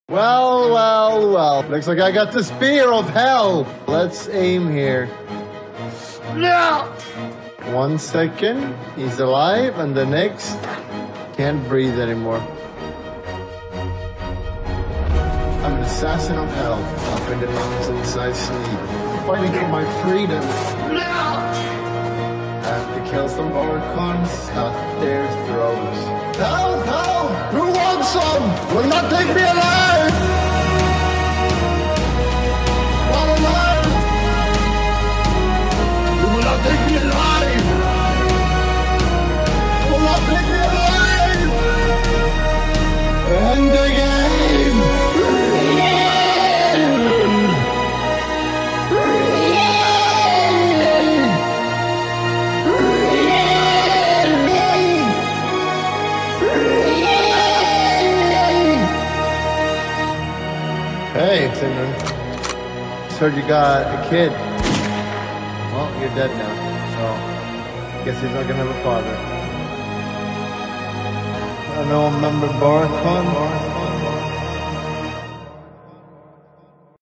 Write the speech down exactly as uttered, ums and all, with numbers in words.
Well, well, well. Looks like I got the spear of hell. Let's aim here. No! One second, he's alive, and the next, can't breathe anymore. I'm an assassin of hell, up in the mountains I sleep, fighting for my freedom. No! I have to kill some Orcons, cut their throats. Help! Help! Who wants some? Will not take me alive! Not alive! You will not take me alive! Will not take me alive! End the game! Hey, Simon. Just heard you got a kid. Well, you're dead now, so guess he's not gonna have a father. I know, remember Barcon?